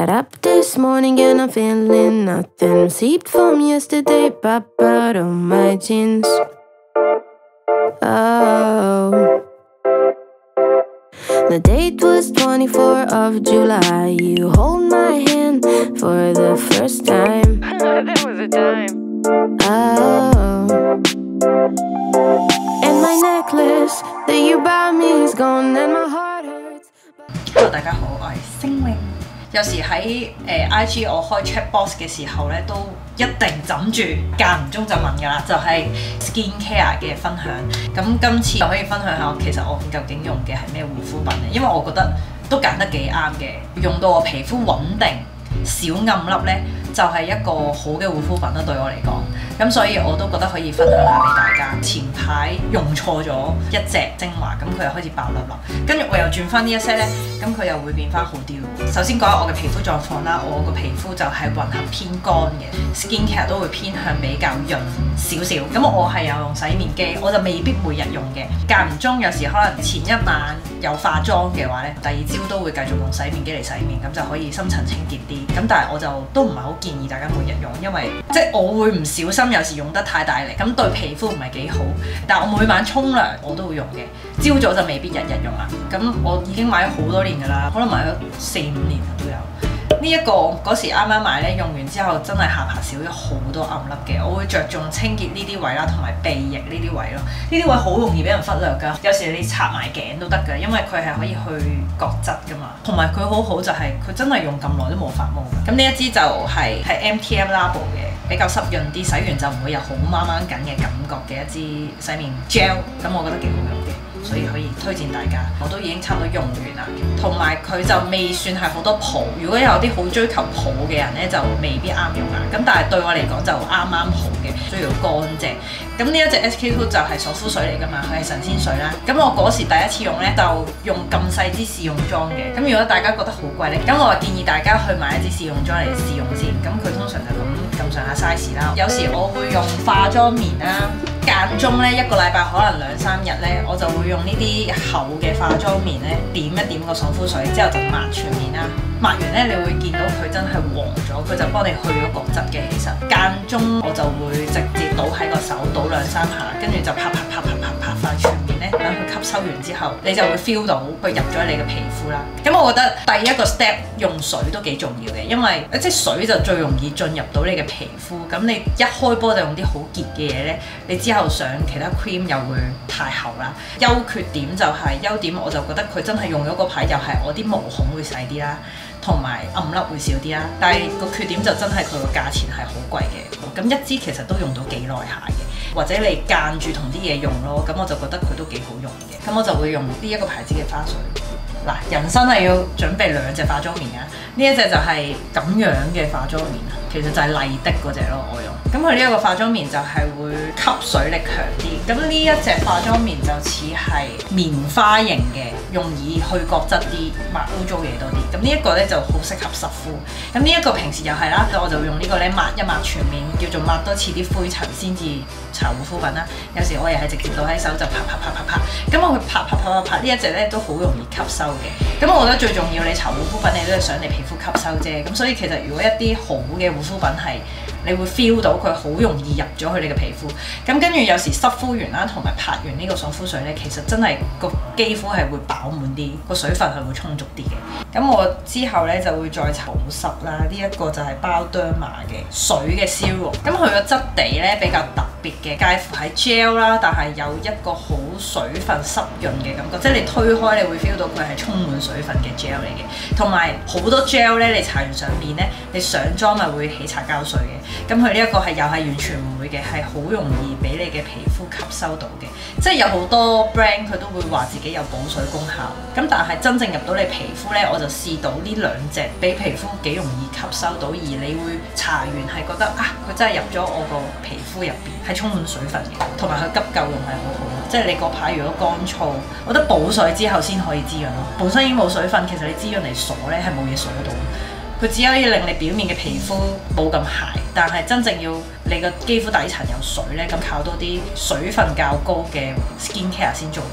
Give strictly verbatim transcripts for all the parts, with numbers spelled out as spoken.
Got up this morning and I'm feeling nothing. Received from yesterday, pop out of my jeans. Oh, the date was twenty-fourth of July. You hold my hand for the first time. That was a time. Oh, and my necklace that you bought me is gone and my heart hurts. Hello， 大家好，我係星穎。有時喺誒 I G 我開 chat box 嘅時候咧，都一定枕住間唔中就問㗎啦，就係 skin care 嘅分享。咁今次就可以分享下，其實我究竟用嘅係咩護膚品咧？因為我覺得都揀得幾啱嘅，用到我皮膚穩定、少暗粒咧，就係一個好嘅護膚品啦。對我嚟講，咁所以我都覺得可以分享下俾大家。前排用錯咗一隻精華，咁佢又開始爆粒粒，跟住我又轉翻呢一 set 咧，咁佢又會變翻好啲喎。首先講下我嘅皮膚狀況啦，我個皮膚就係混合偏乾嘅 ，skin care 都會偏向比較潤少少。咁我係有用洗面機，我就未必每日用嘅，間唔中有時可能前一晚有化妝嘅話咧，第二朝都會繼續用洗面機嚟洗面，咁就可以深層清潔啲。咁但係我就都唔係好建議大家每日用，因為即係我會唔小心有時用得太大力，咁對皮膚唔係幾好。但係我每晚沖涼我都會用嘅，朝早就未必日日用啦。咁我已經買咗好多年㗎啦，可能買咗四五年都有。呢一個嗰時啱啱買咧，用完之後真係下巴少咗好多暗粒嘅。我會着重清潔呢啲位啦，同埋鼻翼呢啲位咯。呢啲位好容易俾人忽略㗎，有時你插埋頸都得㗎，因為佢係可以去角質㗎嘛。同埋佢好好就係佢真係用咁耐都冇發毛㗎。咁呢一支就係係 M T M Labo 嘅，比較濕潤啲，洗完就唔會有好掹掹緊嘅感覺嘅一支洗面 gel。咁我覺得幾好用嘅。所以可以推薦大家，我都已經差唔多用完啦。同埋佢就未算係好多泡，如果有啲好追求泡嘅人咧，就未必啱用啦。咁但係對我嚟講就啱啱好嘅，需要乾淨。咁呢一隻 S K two 就係爽膚水嚟㗎嘛，佢係神仙水啦。咁我嗰時第一次用咧，就用咁細支試用裝嘅。咁如果大家覺得好貴咧，咁我建議大家去買一支試用裝嚟試用先。咁佢通常就咁咁上下 size 啦。有時我會用化妝棉啦。間中咧一個禮拜可能兩三日咧，我就會用呢啲厚嘅化妝棉咧點一點個爽膚水，之後就抹全面啦。抹完咧，你會見到佢真係黃咗，佢就幫你去咗角質嘅。其實間中我就會直接倒喺個手，倒兩三下，跟住就拍拍拍拍拍拍翻全面咧，等佢吸收完之後，你就會 feel 到佢入咗你嘅皮膚啦。咁我覺得第一個 step 用水都幾重要嘅，因為即係水就最容易進入到你嘅皮膚。咁你一開波就用啲好結嘅嘢咧，你之後上其他 cream 又會太厚啦。優缺點就係、是、優點，我就覺得佢真係用咗嗰排又係我啲毛孔會細啲啦。同埋暗粒會少啲啦，但係個缺點就真係佢個價錢係好貴嘅，咁一支其實都用到幾耐下嘅，或者你間住同啲嘢用咯，咁我就覺得佢都幾好用嘅，咁我就會用呢一個牌子嘅花水。嗱，人生係要準備兩隻化妝棉啊，呢一隻就係咁樣嘅化妝棉，其實就係麗的嗰隻咯，我用。咁佢呢一個化妝棉就係會吸水力強啲，咁呢一隻化妝棉就似係棉花型嘅，容易去角質啲，抹污糟嘢多啲。咁呢一個咧就好適合濕膚。咁呢一個平時又係啦，我就用呢個咧抹一抹全面，叫做抹多次啲灰塵先至搽護膚品啦。有時我又係直接倒喺手就啪啪啪啪啪，咁我去啪啪啪啪啪呢一隻咧都好容易吸收。咁我覺得最重要，你搽護膚品你都係想你皮膚吸收啫。咁所以其實如果一啲好嘅護膚品係，你會 feel 到佢好容易入咗去你嘅皮膚。咁跟住有時濕敷完啦，同埋拍完呢個爽膚水咧，其實真係個肌膚係會飽滿啲，個水分係會充足啲嘅。咁我之後咧就會再搽保濕啦。呢、這、一個就係包德瑪嘅水嘅 serum。咁佢個質地咧比較特別嘅，介乎喺 gel 啦，但係有一個好水分濕潤嘅感覺，即係你推開你會 feel 到佢係充滿水分嘅 gel 嚟嘅。同埋好多 gel 咧，你搽完上面咧，你上妝咪會起擦膠水嘅。咁佢呢一個係又係完全唔會嘅，係好容易俾你嘅皮膚吸收到嘅。即係有好多 brand 佢都會話自己有補水功效，咁但係真正入到你皮膚咧，我就試到呢兩隻俾皮膚幾容易吸收到，而你會搽完係覺得啊，佢真係入咗我個皮膚入邊，係充滿水分嘅，同埋佢急救用係好好。即係你嗰排如果乾燥，我覺得補水之後先可以滋潤咯。本身已經冇水分，其實你滋潤嚟鎖咧係冇嘢鎖到。佢只可以令你表面嘅皮膚冇咁鞋，但係真正要你個肌膚底層有水咧，咁靠多啲水分較高嘅 skin care 先做到。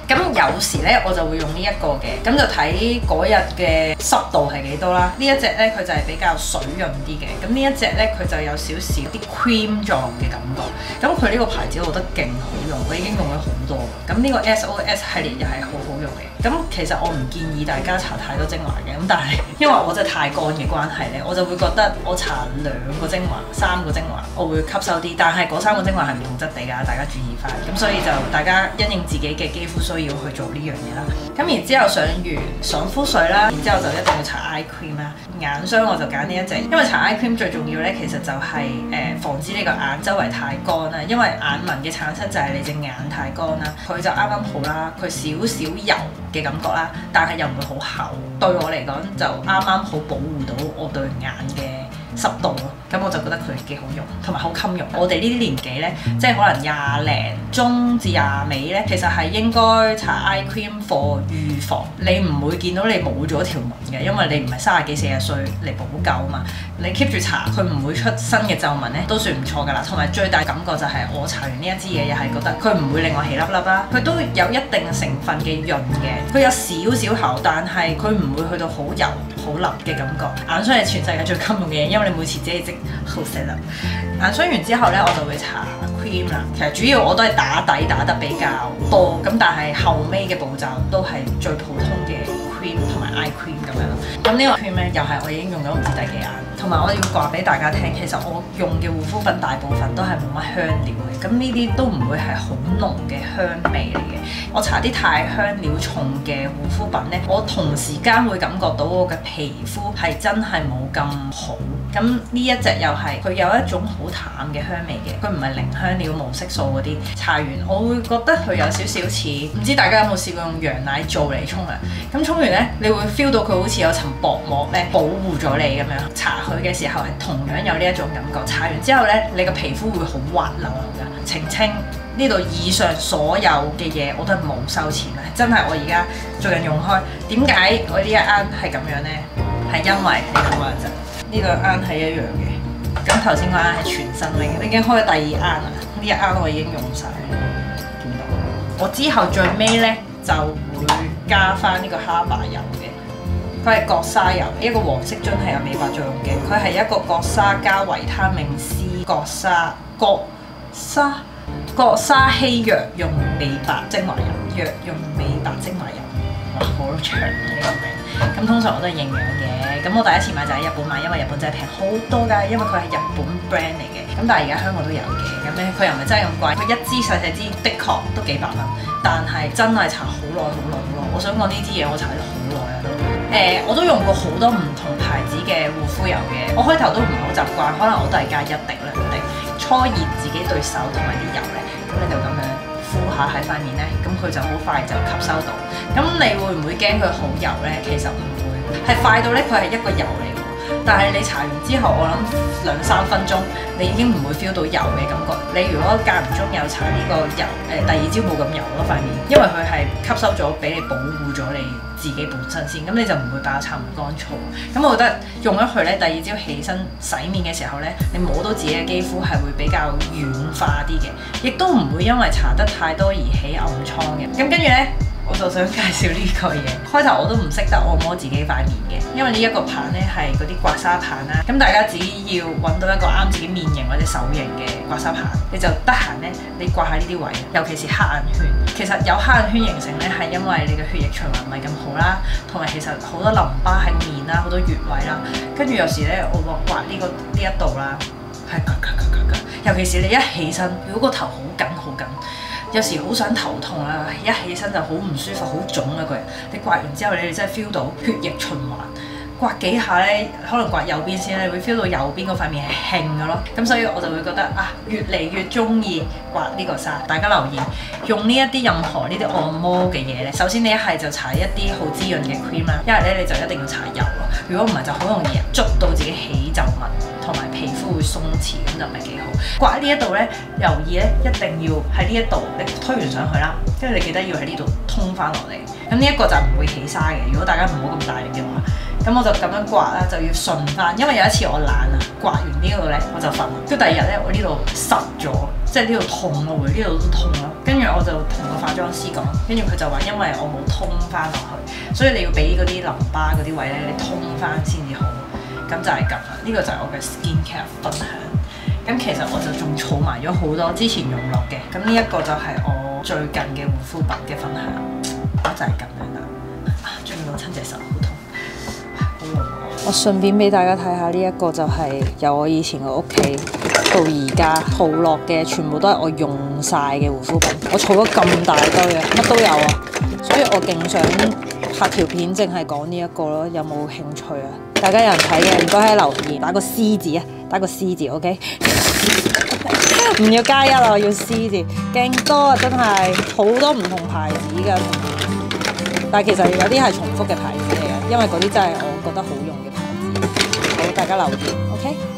咁有時咧我就會用呢一個嘅，咁就睇嗰日嘅濕度係幾多啦。呢一隻咧佢就係比較水潤啲嘅，咁呢一隻咧佢就有少少啲 cream 狀嘅感覺。咁佢呢個牌子我覺得勁好用，我已經用咗好多。咁呢個 S O S 系列又係好好用嘅。咁其實我唔建議大家搽太多精華嘅，咁但係因為我真係太乾嘅關係咧，我就會覺得我搽兩個精華、三個精華，我會吸收啲，但係嗰三個精華係唔同質地㗎，大家注意翻。咁所以就大家因應自己嘅肌膚需要去做呢樣嘢啦。咁然之後上完爽膚水啦，然之後就一定要搽 eye cream 啦。眼霜我就揀呢一隻，因為搽 eye cream 最重要咧，其實就係、是、誒、呃、防止你個眼周圍太乾啦，因為眼紋嘅產生就係你隻眼太乾啦。佢就啱啱好啦，佢少少油嘅感覺啦，但係又唔會好厚，對我嚟講就啱啱好保護到我對眼嘅濕度咯。咁我就覺得佢幾好用，同埋好襟用。我哋呢啲年紀咧，即係可能廿零中至廿尾咧，其實係應該搽 eye cream for 預防。你唔會見到你冇咗條紋嘅，因為你唔係三十幾四十歲嚟補救啊嘛。你 keep 住搽，佢唔會出新嘅皺紋咧，都算唔錯㗎啦。同埋最大感覺就係我搽完呢一支嘢，又係覺得佢唔會令我起粒粒啦。佢都有一定成分嘅潤嘅，佢有少少厚，但係佢唔會去到好油好腍嘅感覺。眼霜係全世界最襟用嘅嘢，因為你每次自己織好細粒。眼霜完之後咧，我就會搽 cream 啦。其實主要我都係打底打得比較多，咁但係後尾嘅步驟都係最普通嘅 cream 同埋 eye cream 咁樣咯。咁呢個 cream 咧又係我已經用咗唔知第幾眼，同埋我要話俾大家聽，其實我用嘅護膚品大部分都係冇乜香料嘅，咁呢啲都唔會係好濃嘅香味嚟嘅。我搽啲太香料重嘅護膚品咧，我同時間會感覺到我嘅皮膚係真係冇咁好。咁呢一隻又係佢有一種好淡嘅香味嘅，佢唔係零香料無色素嗰啲。搽完我會覺得佢有少少似，唔知大家有冇試過用羊奶皂嚟沖涼？咁沖完咧，你會 feel 到佢好似有層薄膜咧保護咗你咁樣。搽佢嘅時候係同樣有呢一種感覺。搽完之後咧，你個皮膚會好滑溜溜㗎。澄清呢度以上所有嘅嘢我都係冇收錢嘅，真係我而家最近用開。點解我呢一啱係咁樣咧？係因為你睇下陣。呢兩啱係一樣嘅，咁頭先嗰啱係全新嘅，已經開咗第二啱啦。呢一啱我已經用晒，見到。我之後最尾咧就會加翻呢個哈巴油嘅，佢係角鯊油，一個黃色樽係有美白作用嘅，佢係一個角鯊加維他命 C 角鯊角鯊角鯊烯藥用美白精華油，藥用美白精華油，哇好長啊呢個名。咁通常我都係營養嘅，咁我第一次買就喺日本買，因為日本真係平好多㗎，因為佢係日本 brand 嚟嘅。咁但係而家香港都有嘅，咁咧佢又唔係真係咁貴，佢一支細細支的確都幾百蚊，但係真係搽好耐好耐好耐。我想講呢支嘢我搽咗好耐啊都。誒、呃，我都用過好多唔同牌子嘅護膚油嘅，我開頭都唔係好習慣，可能我都係加一滴兩滴，搓熱自己對手同埋啲油咧，咁你就咁樣敷下喺塊面咧，咁佢就好快就吸收到。咁你會唔會驚佢好油咧？其實唔會，係快到咧佢係一個油嚟喎。但係你搽完之後，我諗兩三分鐘，你已經唔會 feel 到油嘅感覺。你如果間唔中有搽呢個油，誒、呃、第二朝冇咁油咯塊面，因為佢係吸收咗俾你保護咗你自己本身先，咁你就唔會爆搽唔乾燥。咁我覺得用咗佢咧，第二朝起身洗面嘅時候咧，你摸到自己嘅肌膚係會比較軟化啲嘅，亦都唔會因為搽得太多而起暗瘡嘅。咁跟住咧。我就想介紹呢個嘢，開頭我都唔識得按摩自己塊面嘅，因為呢一個棒咧係嗰啲刮痧棒啦。咁大家只要揾到一個啱自己面型或者手型嘅刮痧棒，你就得閒咧，你刮下呢啲位，尤其是黑眼圈。其實有黑眼圈形成咧，係因為你嘅血液循環唔係咁好啦，同埋其實好多淋巴喺面啦，好多穴位啦。跟住有時咧，我落刮呢、呢個呢一度啦，係咔咔咔咔咔，尤其是你一起身，如果個頭好緊好緊。有時好想頭痛啊，一起身就好唔舒服，好腫啊個人。你刮完之後，你哋真係 feel 到血液循環。刮幾下咧，可能刮右邊先咧，你會 feel 到右邊嗰塊面係興嘅咯。咁所以我就會覺得啊，越嚟越中意刮呢個痧。大家留意，用呢一啲任何呢啲按摩嘅嘢咧，首先你一係就搽一啲好滋潤嘅 cream 啦，一係咧你就一定要搽油咯。如果唔係就好容易捉到自己起皺紋，同埋皮膚會鬆弛，咁就唔係幾好。刮呢一度咧，留意咧一定要喺呢一度，你推完上去啦，跟住你記得要喺呢度通翻落嚟。咁呢一個就唔會起痧嘅。如果大家唔好咁大力嘅話，咁我就咁樣刮啦，就要順翻。因為有一次我懶啊，刮完呢度咧我就瞓，跟住第二日咧我呢度濕咗，即係呢度痛咯，會呢度都痛咯。 跟住我就同個化妝師講，跟住佢就話因為我冇通翻落去，所以你要俾嗰啲淋巴嗰啲位咧，你通翻先至好。咁就係咁啦，呢、這個就係我嘅 skincare 分享。咁其實我就仲儲埋咗好多之前用落嘅，咁呢一個就係我最近嘅護膚品嘅分享，就係咁樣啦。啊，仲要攞親隻手好痛，好痛。我順便俾大家睇下呢一個就係由我以前個屋企到而家儲落嘅，全部都係我用晒嘅護膚品。我儲咗咁大堆啊，乜都有啊，所以我勁想拍條片淨係講呢一個咯，有冇興趣啊？大家有人睇嘅，唔該喺留言打個 C 字啊，打個 C 字 ，OK？ 唔要加一啦，我要 C 字，勁多啊，真係好多唔同牌子㗎，但係其實有啲係重複嘅牌子嚟嘅，因為嗰啲真係我覺得好用嘅牌子。好，大家留言 ，OK？